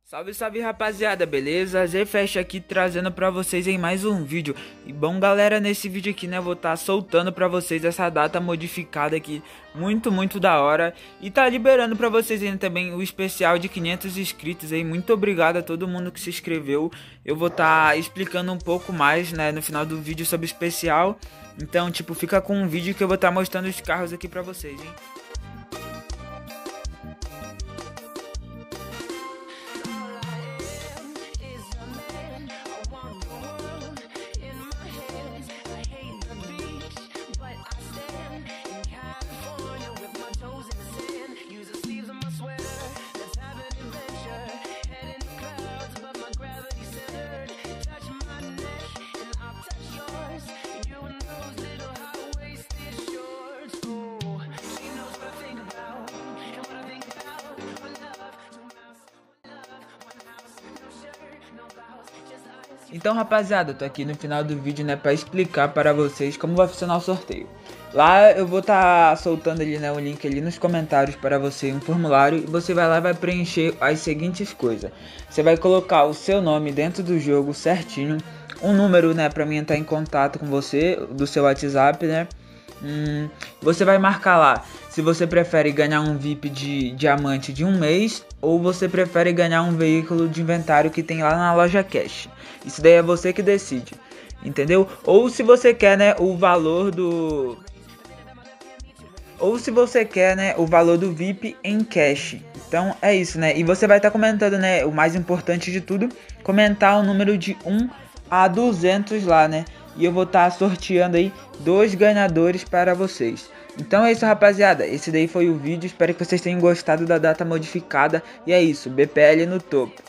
Salve, salve rapaziada, beleza? Zfest aqui trazendo pra vocês em mais um vídeo. E bom galera, nesse vídeo aqui, né, vou estar soltando pra vocês essa data modificada aqui, muito da hora. E tá liberando pra vocês ainda também o especial de 500 inscritos aí. Muito obrigado a todo mundo que se inscreveu. Eu vou estar explicando um pouco mais, né, no final do vídeo sobre o especial. Então, tipo, fica com um vídeo que eu vou estar mostrando os carros aqui pra vocês, hein. Então rapaziada, eu tô aqui no final do vídeo, né, pra explicar para vocês como vai funcionar o sorteio. Lá eu vou estar soltando ali, né, o link ali nos comentários para você, um formulário, e você vai lá e vai preencher as seguintes coisas. Você vai colocar o seu nome dentro do jogo certinho, um número, né, pra mim entrar em contato com você, do seu WhatsApp, né. Você vai marcar lá se você prefere ganhar um VIP de diamante de um mês ou você prefere ganhar um veículo de inventário que tem lá na loja Cash. Isso daí é você que decide, entendeu? Ou se você quer, né, o valor do... Ou se você quer, né, o valor do VIP em cash. Então é isso, né? E você vai estar comentando, né, o mais importante de tudo, comentar o número de 1 a 200 lá, né? E eu vou estar sorteando aí 2 ganhadores para vocês. Então é isso, rapaziada. Esse daí foi o vídeo. Espero que vocês tenham gostado da data modificada. E é isso, BPL no topo.